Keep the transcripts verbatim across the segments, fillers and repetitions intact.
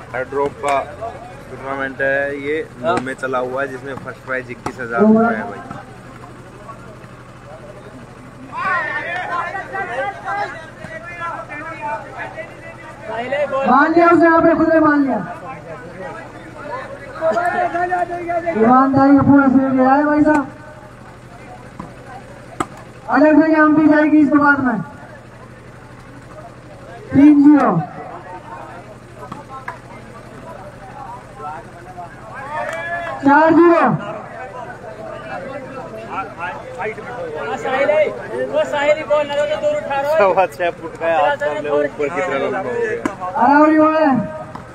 Drop का tournament है ये, मुंह में चला हुआ है, जिसमें फर्स्ट प्राइज इक्कीस हजार रुपये है भाई। मान लिया उसे, आपने खुद ने मान लिया। ईमानदारी का पूरा से गया है भाई साहब। अलग से हम भी जाएगी इसके बाद में। तीन जीरो चार जीरो सवा छह फुट का है, हाथ कर ले ऊपर की तरफ लंबा हो गया। अरावली वाले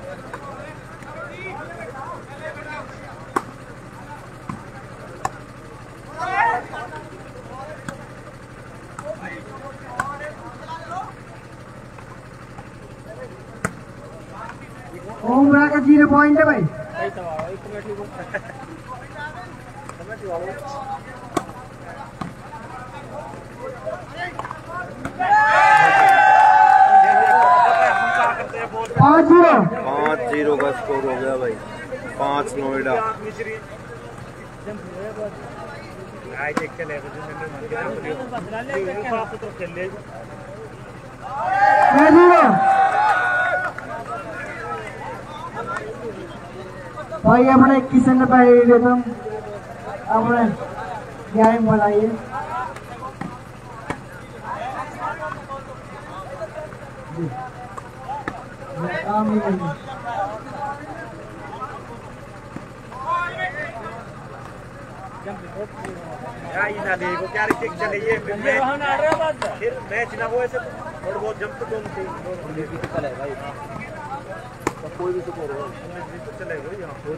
ओमरा का जीरो पॉइंट है भाई। पाँच जीरो पाँच जीरो का स्कोर हो गया भाई। पाँच नोएडा। छह जीरो भाई। अपने इक्कीस रुपए देता हूँ, अपने गेम बनाइए। काम ही नहीं। ना देखो क्या चलिए फिर मैच ना वो ऐसे थोड़ा बहुत जंप तो चले भाई। कोई भी चलेगा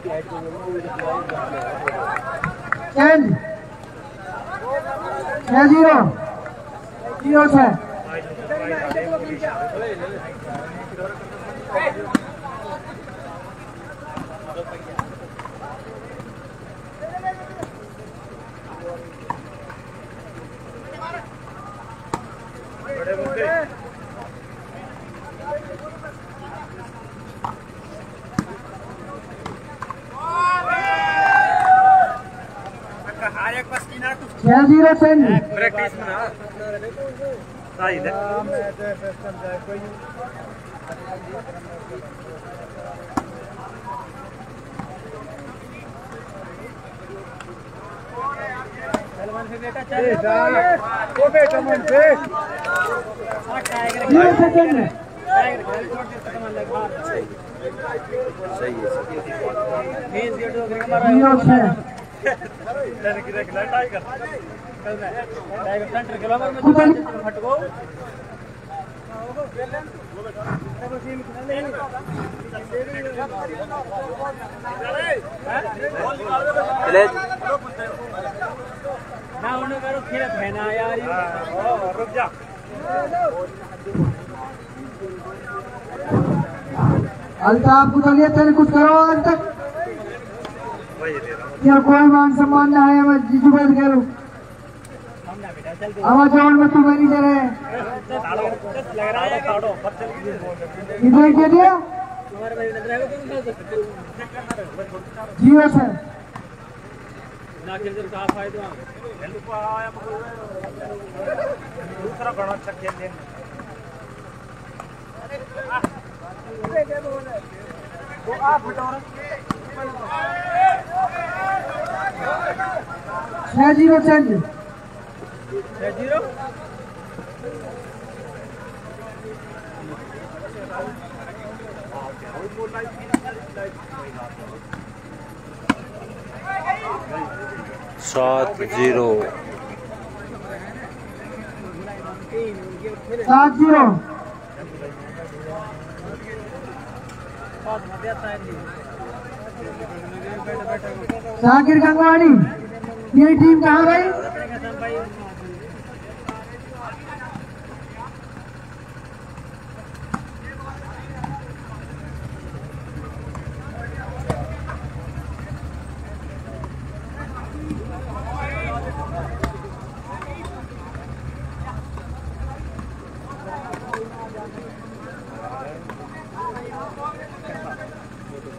चेंज छह जीरो जीरो छह। छह जीरो चेंज। प्रैक्टिस में ना सही है। जीरो सेकंड सही है। जीरो छह। ना उन्हें करो खेलत है ना यार। रुक जा। अल्ताफ को चलिए, तेरे कुछ करो आज तक क्या कोई मान सम्मान ना है। मैं जीजू बात करूँ आवाज में तू मैनेजर है इधर क्या दिया जियो सर दूसरा बड़ा अच्छा खेल छह जीरो चेंज छह जीरो सात जीरो सात जीरो शाकिर गंगवानी ये टीम कहाँ भाई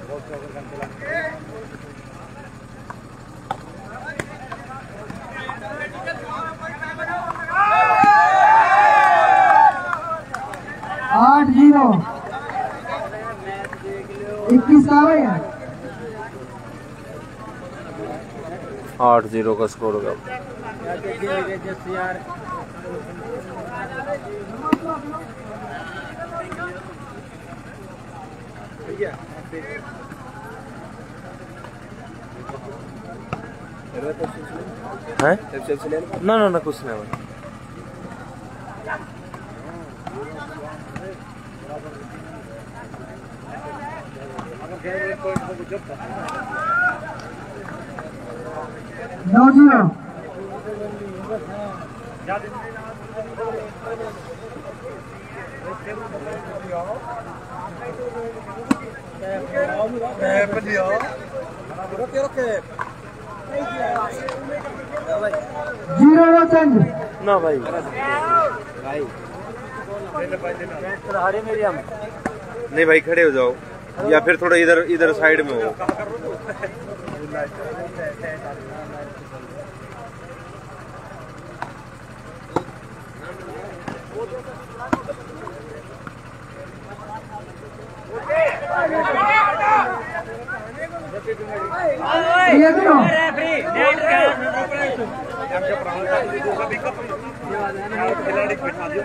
आठ जीरो इक्कीस का भैया आठ जीरो का स्कोर होगा। हैं? ना ना ना कुछ नहीं भाई। नौ जीरो जीरो नो चेंज ना भाई नहीं भाई, खड़े हो जाओ या फिर थोड़ा इधर इधर साइड में हो। ये करो खिलाड़ी बैठा दो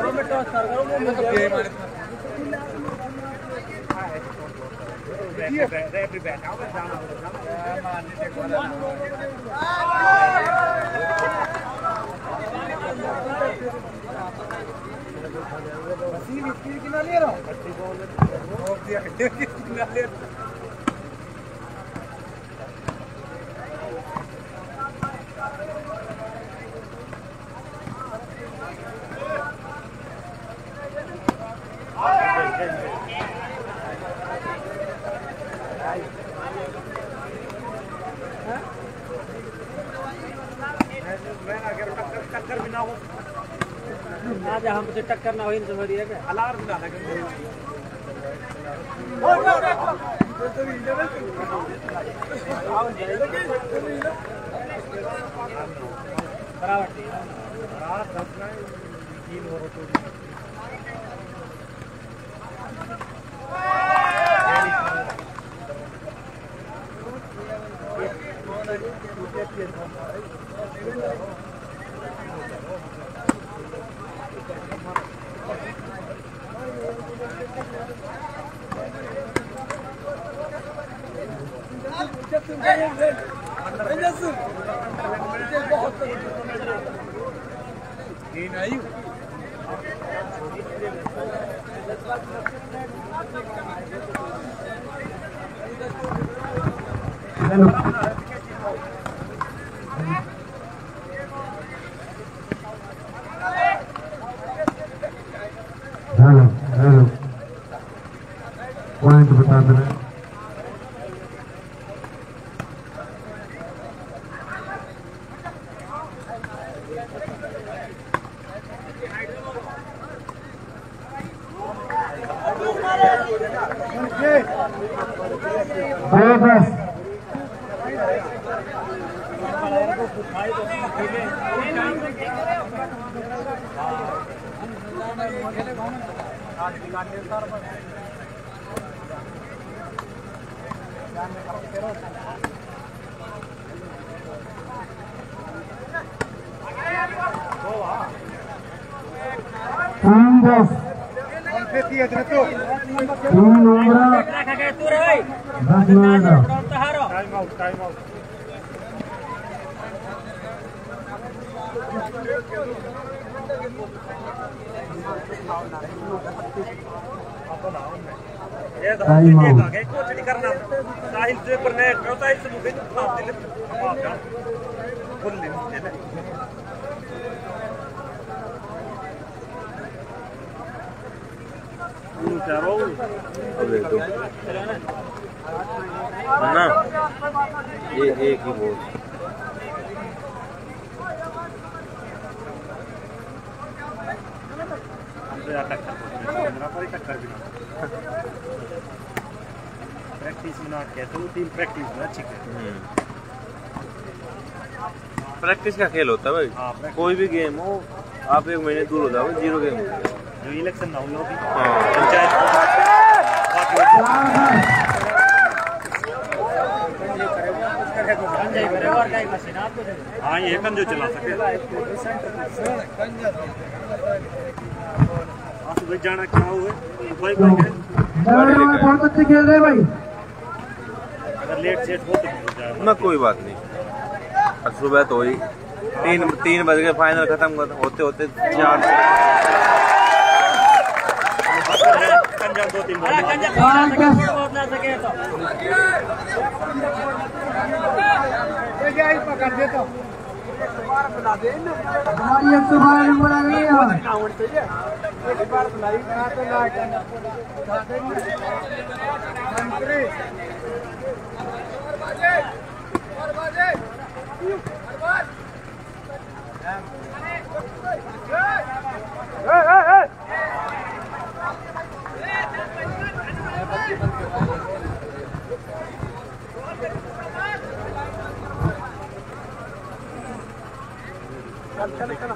टक्कर भी ना हो ना जा हम से टक्कर ना हो इनसे भरी है क्या अलार्म ना लगे बराबर तीन हो तो हेलो हेलो पॉइंट बता देना दो दस तीन दस तीन उम्र दस minute time out time out ये तो हम ये लगे कुछ नहीं करना साहिल से पर ने साहिल से मुझे तो दिल आपका फुल नहीं है चारों अबे तो ना ये एक ही बोल टक्कर टक्कर भी प्रैक्टिस में ना कहते हो टीम प्रैक्टिस में अच्छी है। प्रैक्टिस का खेल होता है भाई। हाँ, कोई भी गेम हो आप एक महीने दूर हो जाओ जीरो गेम। जो इलेक्शन ना हुआ भी हाँ। पंचायत हाँ ये कन जो चला सके सुबह जाना क्या हुए भाई बहुत अच्छे खेल रहे भाई। अगर लेट सेट हो तो ना कोई बात नहीं। सुबह तो ही तीन तीन बज गए फाइनल खत्म होते होते चार दो तीन पकड़ देता हमारी एक सौ बारह नंबर आ गई है। चल चल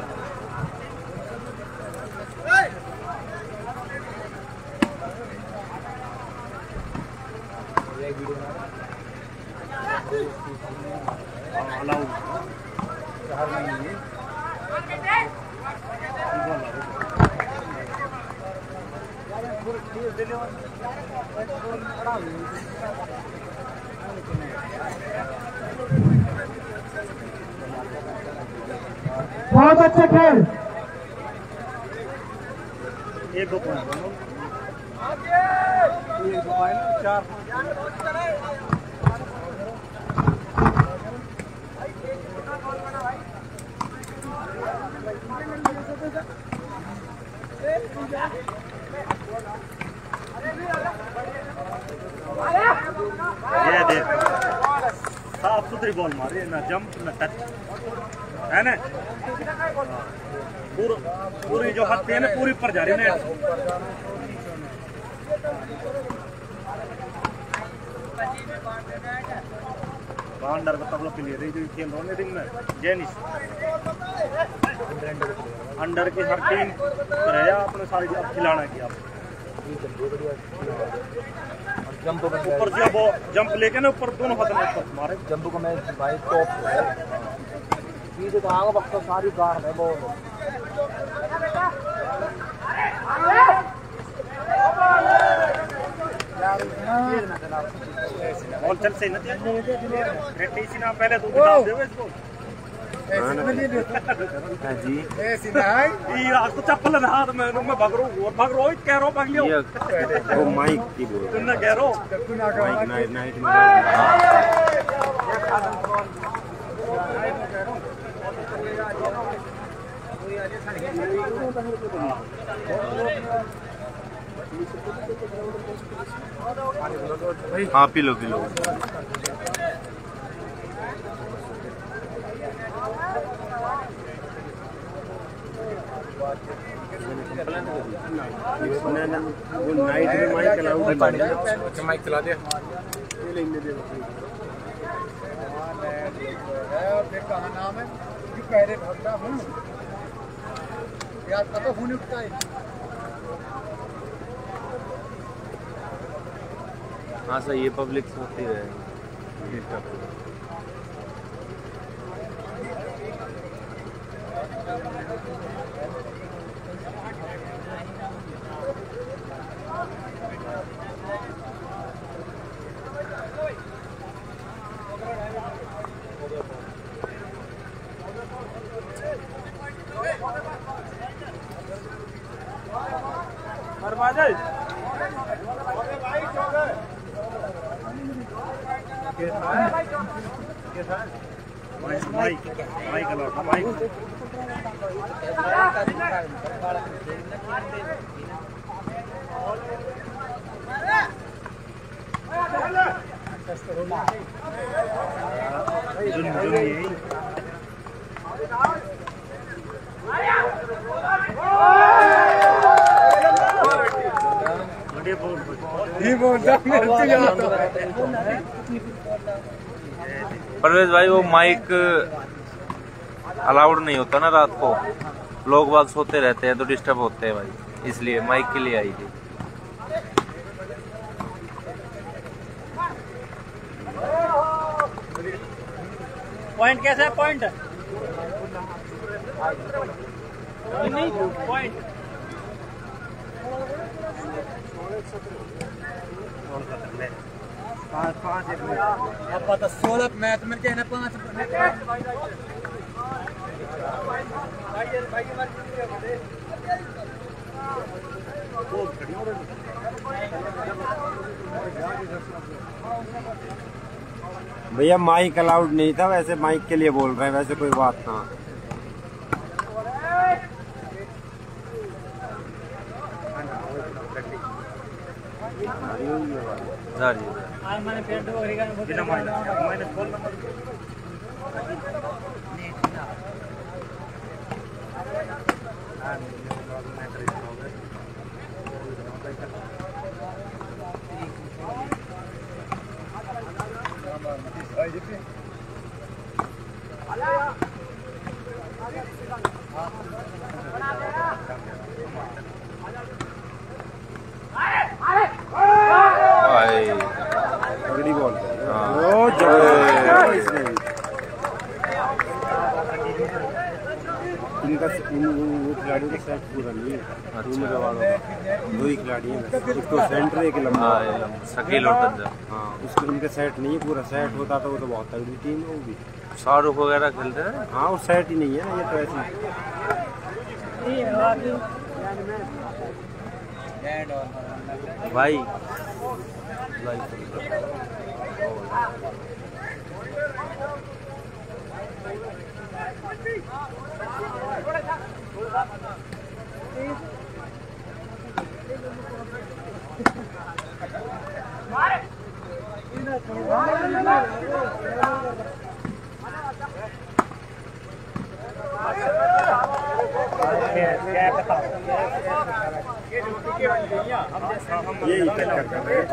बहुत अच्छा खेल। एक दो पॉइंट चार ये देख साफ सुथरी बॉल मारी ना जंप ना टच है ना। पूरी पूरी जो हद है ना पूरी पर जा रही है। अंडर का तबला प्लेयर है जो खेल रहा है रिंग में जेनिस अंडर की हर टीम रहेगा अपने सारी अब खिलाना की आप ऊपर जब जंप लेके ना ऊपर दोनों हाथ में ऊपर मारे जंप को मैं भाई टॉप सीधे तो आगे वक्त सारी गाड़ है बहुत और चल से नहीं प्रैक्टिस ना पहले तो बता दे इसको हाँ जी ऐसी ना है ये आज तो चप्पल ना हाथ में मैं भाग रहा हूं और भाग रहा हूं कह रहा हूं भाग लियो वो माइक की बोल तुम ना कह रहा हो माइक नाइट नाइट हाँ पी लो पी लो नाइट में माइक चलाऊं माइक चला दिया कहा नाम है पहले भागता हूँ याद पता होने उठता है। हाँ सर ये पब्लिक होती है माइक माइक अलॉट माइक जुन जुन यही बढ़िया बहुत परवेज भाई वो माइक अलाउड नहीं होता ना रात को, लोग बाग सोते रहते हैं तो डिस्टर्ब होते हैं भाई, इसलिए माइक के लिए आई थी। पॉइंट कैसा है? पॉइंट नहीं पॉइंट पाँच पाँच एक मिनट अब पता सोलह मैच में क्या है पाँच भैया माइक अलाउड नहीं था, वैसे माइक के लिए बोल रहे हैं, वैसे कोई बात ना। मैंने पेंट बिना माइनस बोल तगड़ी बॉल इनका वो खिलाड़ियों का सेट पूरा नहीं है। अच्छा। दो ही खिलाड़ी हैं, एक तो सेंटर एक लंबा शकील और तंजा। हाँ, उसके उनका सेट नहीं है, पूरा सेट होता तो वो तो बहुत तगड़ी टीम होगी। शाहरुख वगैरह खेलते हैं। हाँ वो सेट ही नहीं है ना, ये तो ऐसे भाई यही टक्कर कर रहे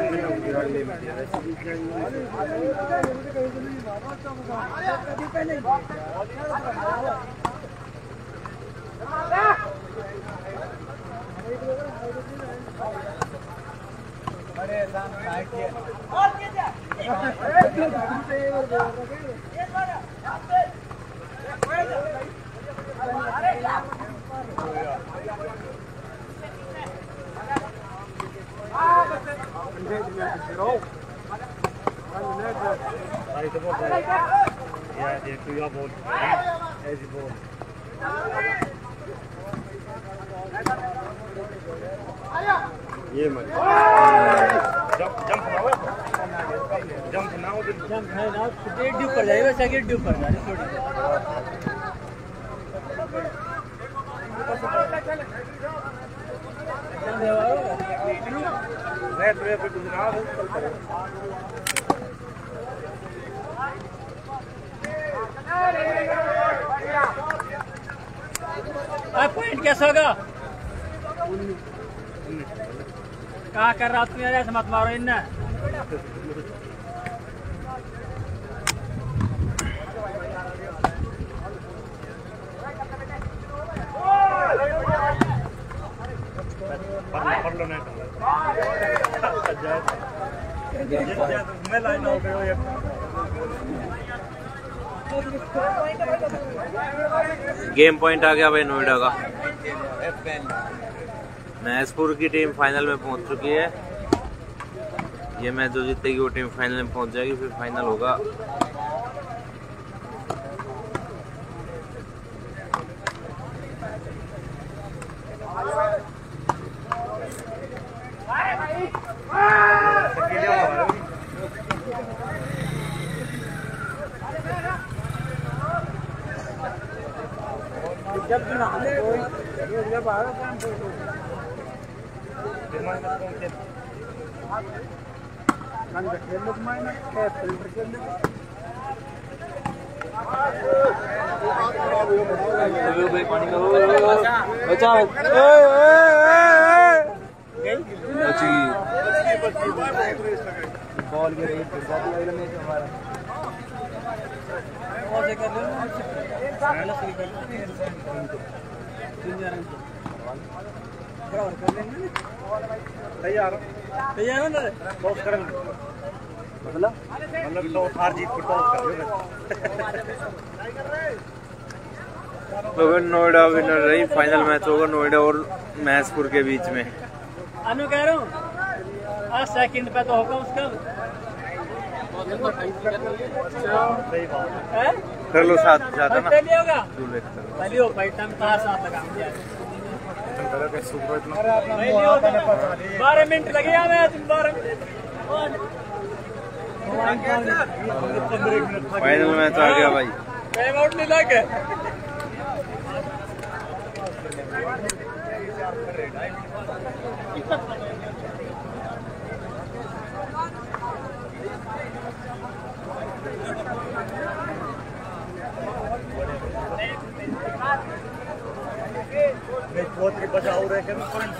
ये मत जंप जंप ना हो जंप ना हो जंप है ना स्टेट ड्यू पर जाएगा सेकंड ड्यू पर जाए थोड़ी मैं तुम्हें पे गुजरा हूं आ पॉइंट कैसा होगा? कहाँ कर रहा तुम यार, ऐसे मत मारो इन्ना। गेम पॉइंट आ गया भाई नोएडा का। महसपुर की टीम फाइनल में पहुंच चुकी है। ये मैच जो जीतेगी वो टीम फाइनल में पहुंच जाएगी, फिर फाइनल होगा। बॉल के रेट कर जाती है अगले मैच हमारा और से कर लो पहला शुरू कर लो तीन हजार बराबर कर लेंगे तैयार तैयार हो ना टॉस करेंगे मतलब मतलब तो हार जीत को टॉस कर लो तो फिर नोएडा विनर रही। फाइनल मैच होगा नोएडा और महसपुर के बीच में। अनु कह रहा हूँ आज सेकंड पे तो होगा उसका सही बात है कर लो साथ साथ है ना पहले होगा तू ले कर। पहले हो भाई टाइम तार साथ लगा बारह मिनट लगे मैच बारह मिनट फाइनल मैच आ गया भाई। टाइम आउट नहीं लगे बहुत बचाओ रहे के पॉइंट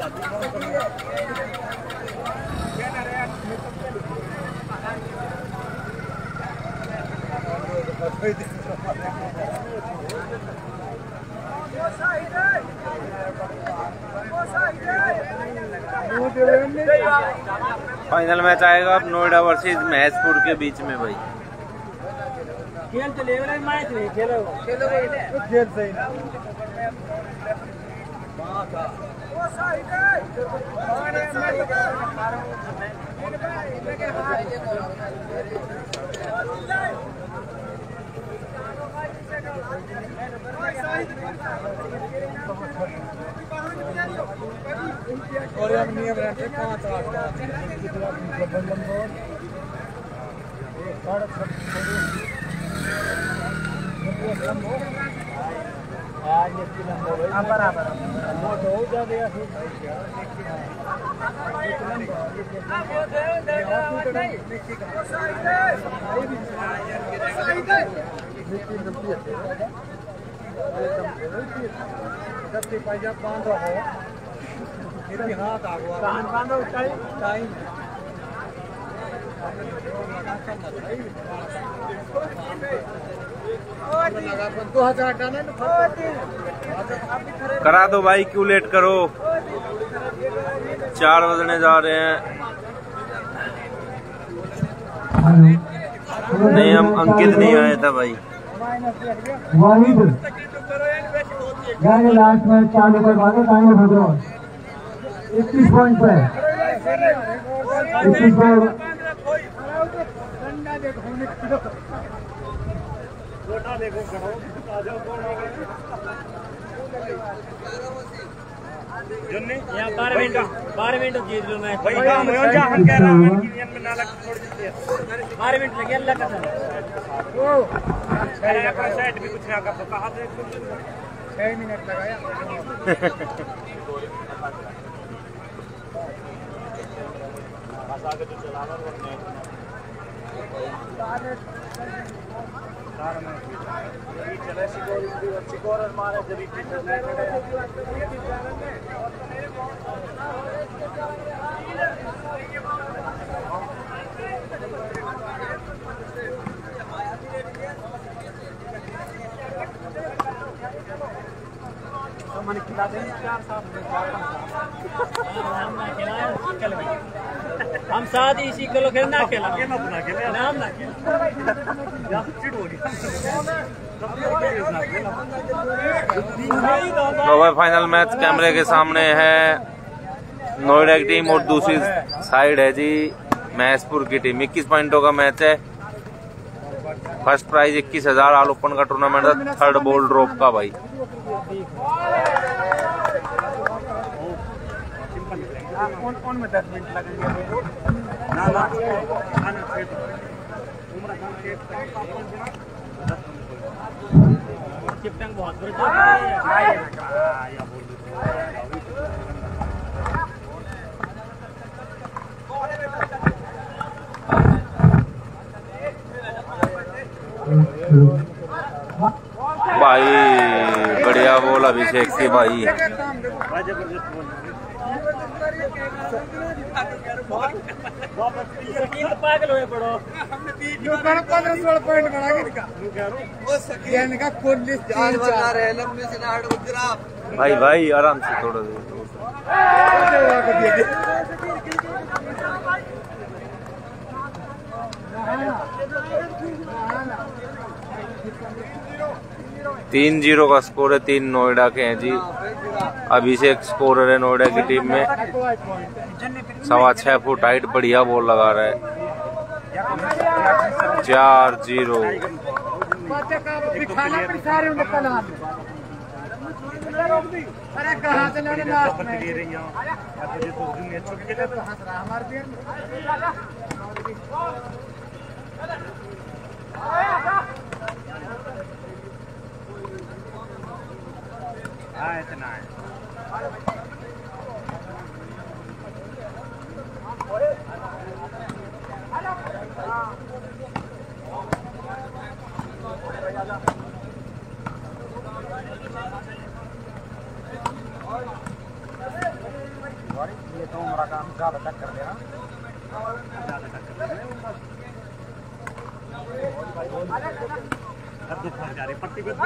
फाइनल मैच आएगा अब नोएडा वर्सेस महसपुर के बीच में भाई। खेल तो लेवल मैच नहीं खेलो खेलो खेल सही ना और हम नियम रहते पांच आठ बंधन बोर्ड बराबर हो जाए बांधो हो फिर भी हाथ आगो बांधो टाइम दो हजार डाले करा दो भाई क्यों लेट करो। चार बजने जा रहे हैं। नहीं हम अंकित नहीं आया था भाई। वाहिद यानी लास्ट में चार विकेट मारे टाइम भद्रों इक्कीस पॉइंट पे इक्कीस पॉइंट यहाँ बारह मिनट बारह मिनट जीत लो मैच बारह मिनट लगे अल्लाह का साइड भी कुछ ना कर कहा छह मिनट लगाया मैंने खिला देंगे चार सात हम साथ ही इसी किलो खेलना खेला नाम ना तो भाई फाइनल मैच कैमरे के सामने है नोएडा की टीम और दूसरी साइड है जी महसपुर की टीम। इक्कीस पॉइंटों का मैच है। फर्स्ट प्राइज इक्कीस हजार ऑल ओपन का टूर्नामेंट है। थर्ड बॉल ड्रॉप का भाई। कौन कौन में दस मिनट लगेंगे ना ना चिपटंग बहुत बड़ी भाई बढ़िया बोल अभिषेक की भाई। पागल हुए पड़ो पंद्रह सोलह पॉइंट बना के इनका इनका कोई लंबे से नाड़ गुजरा भाई भाई आराम से थोड़ा देर तीन जीरो का स्कोर है। तीन नोएडा के हैं जी। अभिषेक स्कोरर है नोएडा की टीम में। सवा छह फुट हाइट बढ़िया बॉल लगा रहा है। चार जीरो अरे कहाँ से लड़े लास्ट में हाँ इतना है। ये तो हमारा काम ज्यादा टक्कर दे रहा ज्यादा टक्कर दे अब दुख जा रही पट्टी पे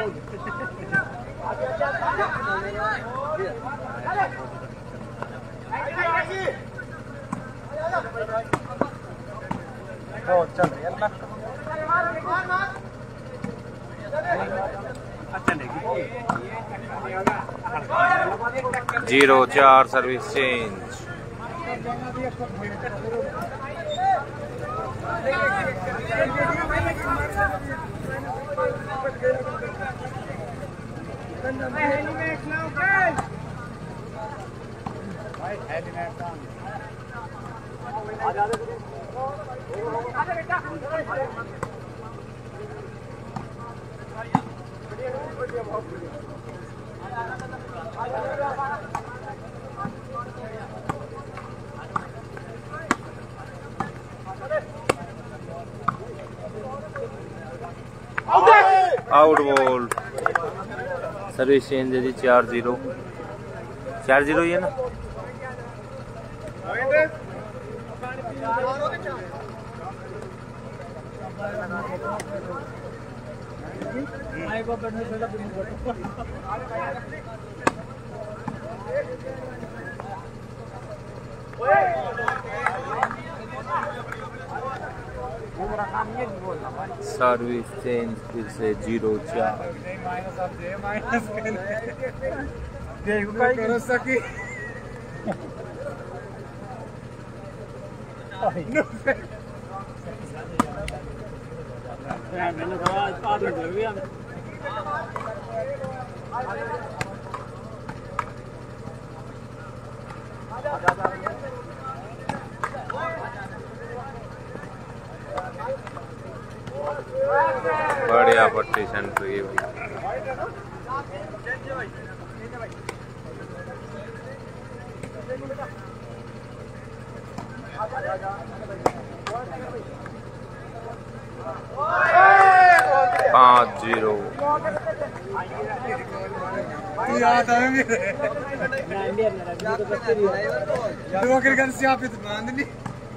बहुत चल रही है जीरो चार service change. Out ball. Service change है जी। चार जीरो चार जीरो ही है ना। सर्विस चेंज फिर से जीरो चार। करो सकी बढ़िया पट्टी सेंटर की भाई। पाँच जीरो। याद है मेरे दो क्रिकेट से आप बांध ली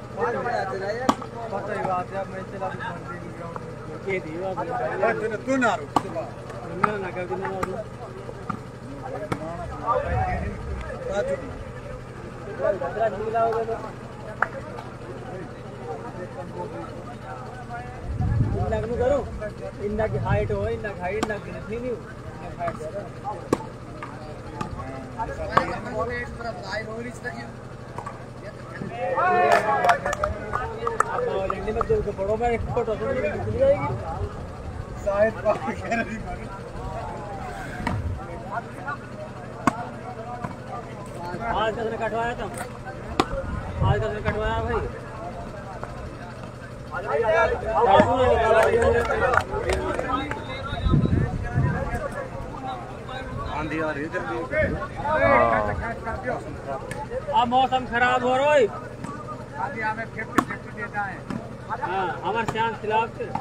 पता ही बात है। मैं चला के दी बात तू ना रुक तू मैं ना कर देना ना करो इन्ना की हाइट हो इन्ना की हाइट ना की नहीं हो बड़ों में एक्सपर्ट होता है निकल जाएगी शायद आज कसने कटवाया था आज कसने कटवाया भाई आंधी आ रही है। मौसम खराब हो रहा है। हमें फिफ्टी फिफ्टी देता है। हाँ हमारे चांस खिलाफ से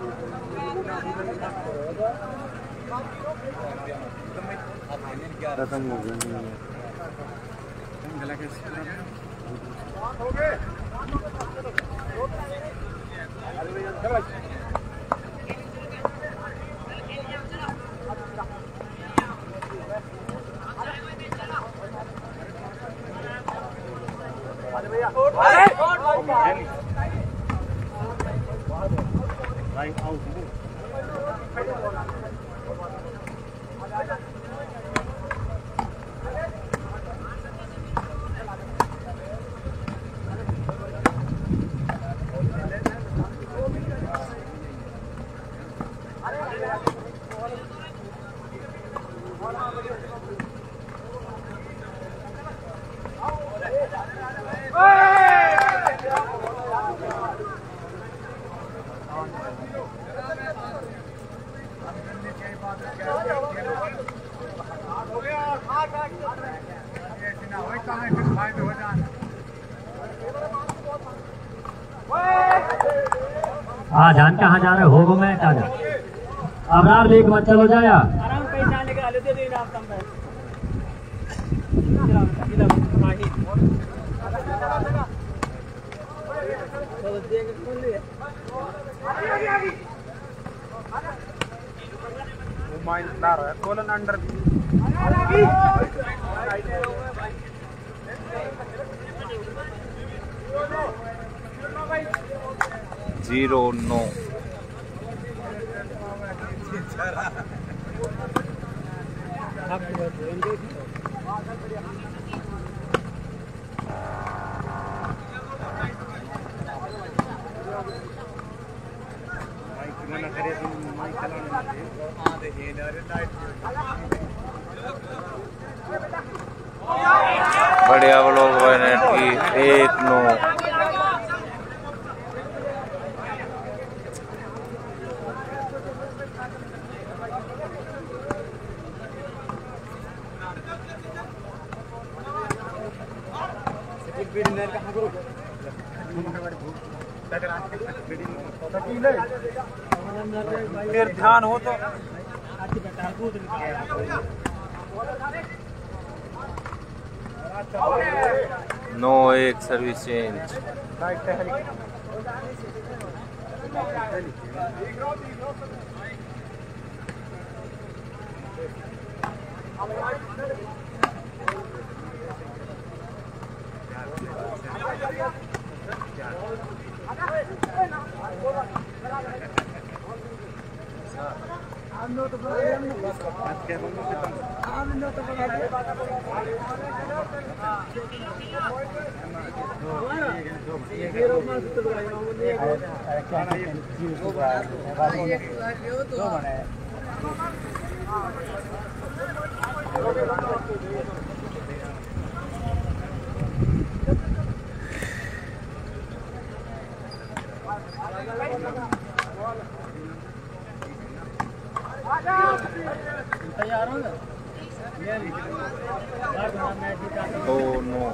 खत्म हो गया हाँ जान कहाँ जा रहे हो मैं क्या जा अब रात लेक मत चलो जाया आराम पैसा निकाले दे दे इनाम कम कोलन अंडर जीरो नो बढ़िया व्लॉग बने की एक नो ध्यान हो तो नो एक सर्विस चेंज तैयार हो गए दो नो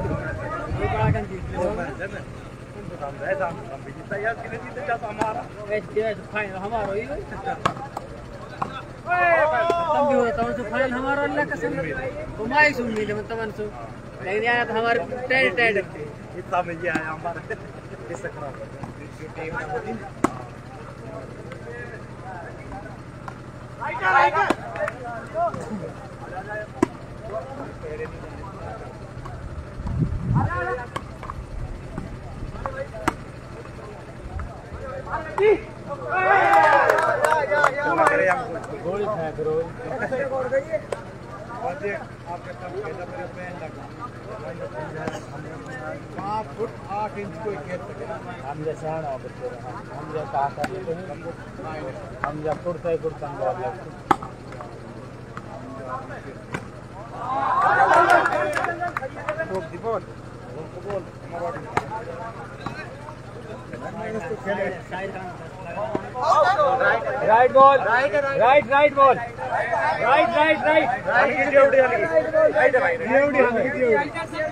फाइनल हमारा अल्लाह कसम घुमाई सुन मिले तमन सु लेकिन यार तो हमारे टाइट टाइट इतना में ये आया हमारा इससे खराब गोली फेंक रो पाँच फुट आठ इंच कोई खेल सके हम जैसे हम जब कहा कर लेते हैं हम जब कुर्ता ही कुर्ता बोल right ball right right ball right right right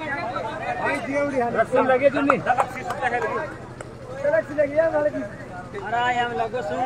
right रस्सी लगे जो नहीं अरे हम लोगों सुन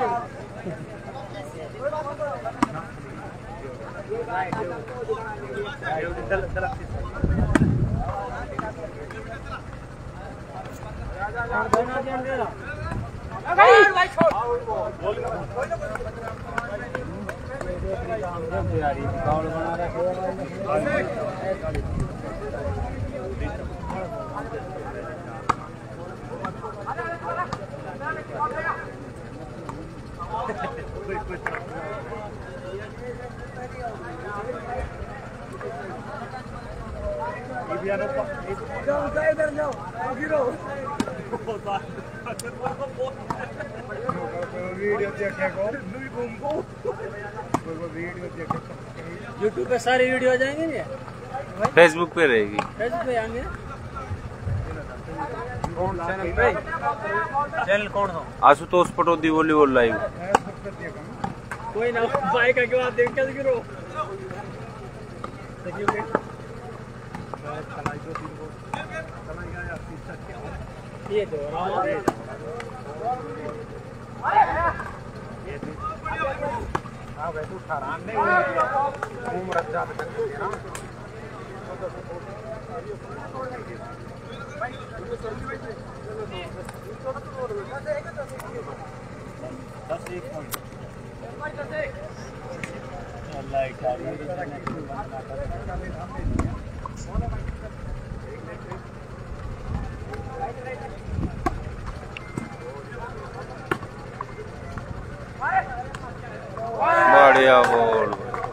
इधर जाओ वीडियो देखेगा वीडियो देखेगा यूट्यूब पे सारी वीडियो आ जाएंगे ये फेसबुक पे रहेगी। फेसबुक पे आएंगे कौन चैनल पे चैनल कौन हो आशुतोष पटौदी वॉलीबॉल लाइव। कोई ना भाई का क्यों आप देख के गिरो ये तो हाँ वैसे ठहरान नहीं घूम रखा दस एक बढ़िया बॉल।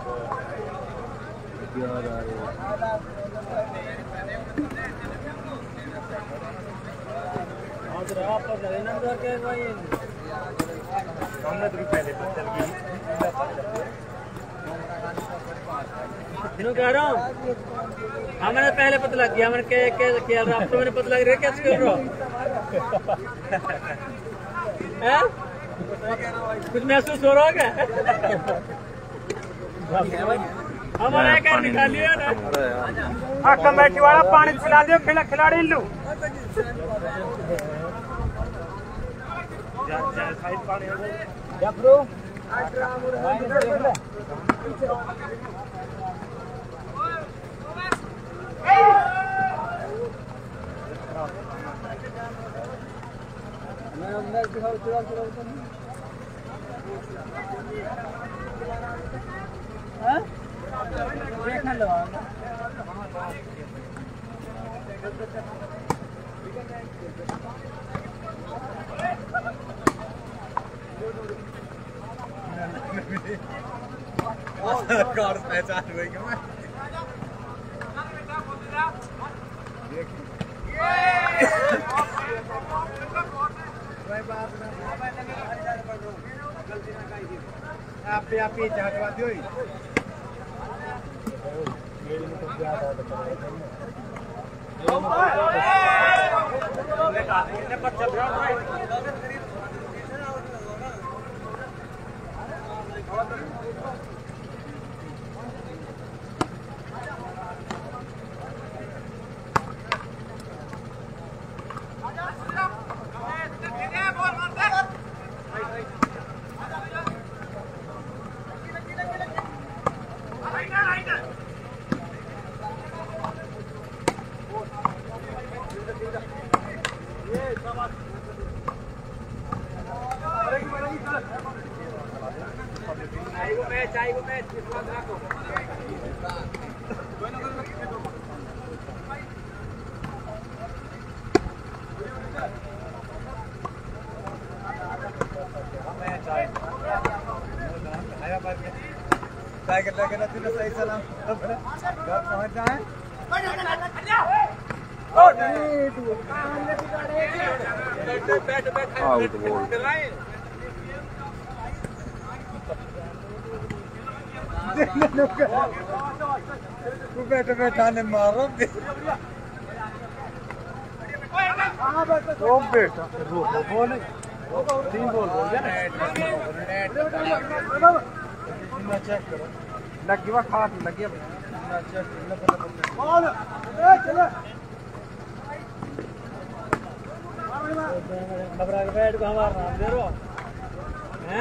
कह रहा हूँ हमारे पहले पता लग गया हमारे क्या क्या खेल रहा अब तो मैंने पता लग रहा है क्या खेल रहा है कुछ महसूस हो रहा है क्या हमारा क्या निकाल लिया ना हाँ कमेटी वाला पानी पिला दियो खिला खिलाड़ी लू देखना लो कार्ड पहचान हुई क्या मैं आप पे आप ही हटवा दियो टाइगर लगे ना तूने सही सलाम घर पहुंच जाए आउट बॉल। तू बैठे बैठा ने मारो दो बेटा बोल तीन बोल बोल चेक करो लगी हुआ खास लगी है घबरा के बैठ को हमारा नाम दे रहा हैं?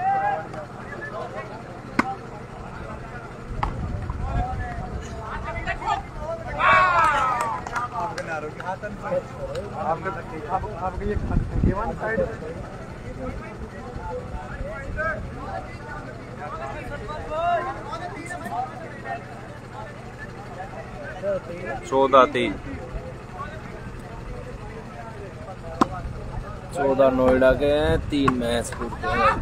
आपके ये दीवान साइड चौदह तीन चौदह नोएडा के हैं, तीन महसपुर के हैं।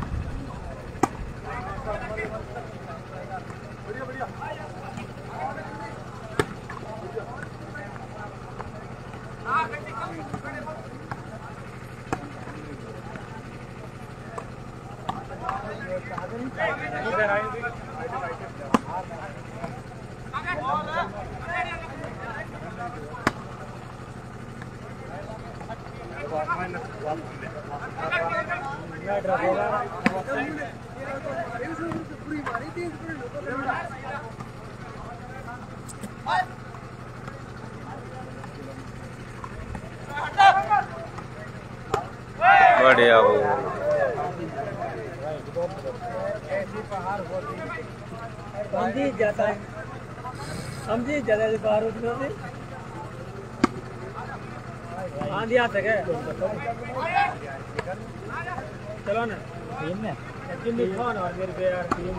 बढ़िया वो समझी जाता है, समझी जाता है बाहर उठने से आंधी आ सके। चलो ना टीम में जिम्मी खान और मेरे पे यार टीम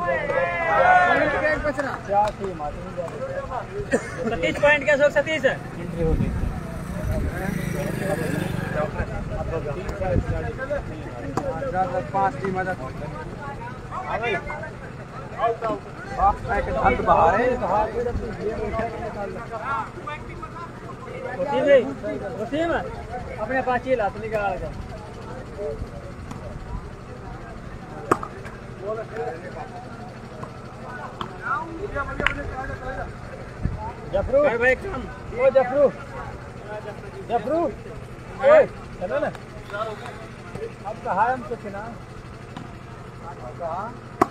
सतीश पॉइंट कैसे सतीश है पांच टीम बाहर है वसीम अपने पास ही लात निकाल कर जफरू भाई काम ओ जफरू जफरू ओए चलो ना अब कहा हम कुछ ना कहा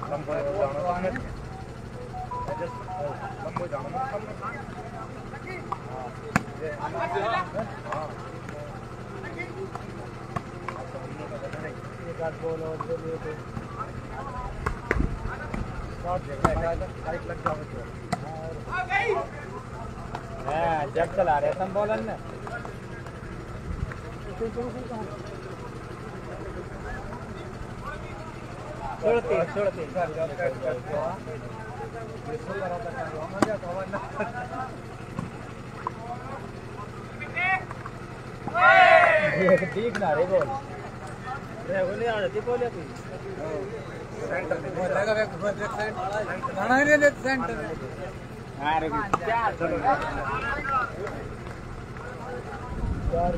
जब चला रहे हम बॉलर में छोड़ते छोड़ते ठीक ना रे बोल नहीं आ जाती बोल सेंटर में लगा बैक साइड गाना ही ले सेंटर अरे क्या चलो यार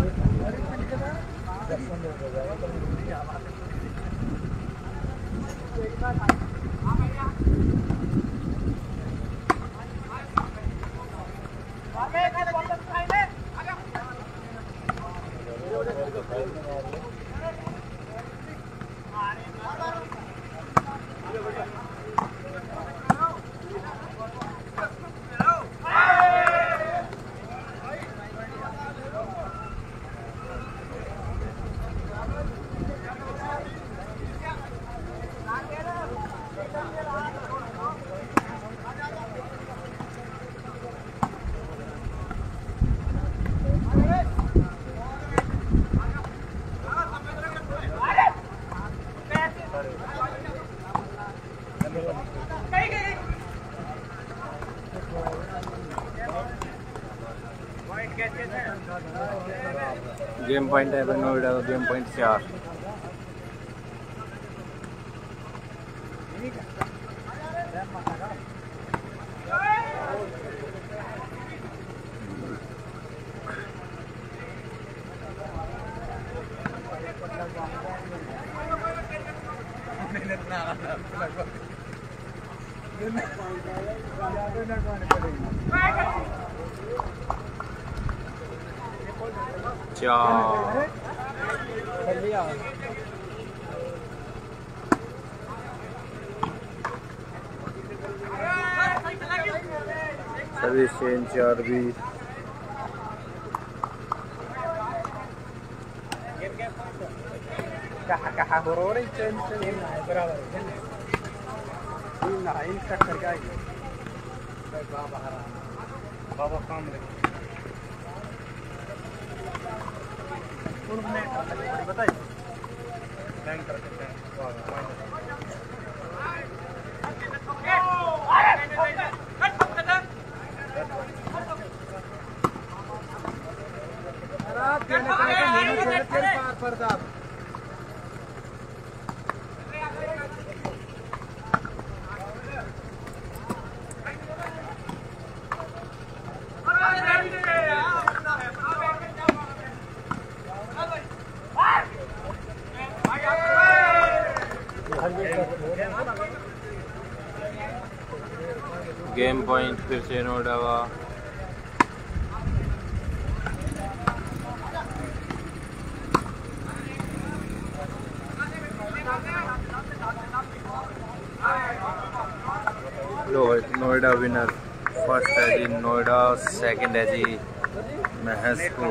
गेम पॉइंट है नोएडा का, गेम पॉइंट चार। चार सर्विस चेंज चार बीस कहाँ कहाँ हो रहा है चेंज से बराबर है ना इन टक्कर का ही बाबा बाबा काम लगे बताइए बैंक कर सकते हैं पार पर गेम पॉइंट फिर से नोएडा का। नोएडा विनर फर्स्ट है जी नोएडा, सेकंड है जी महसपुर।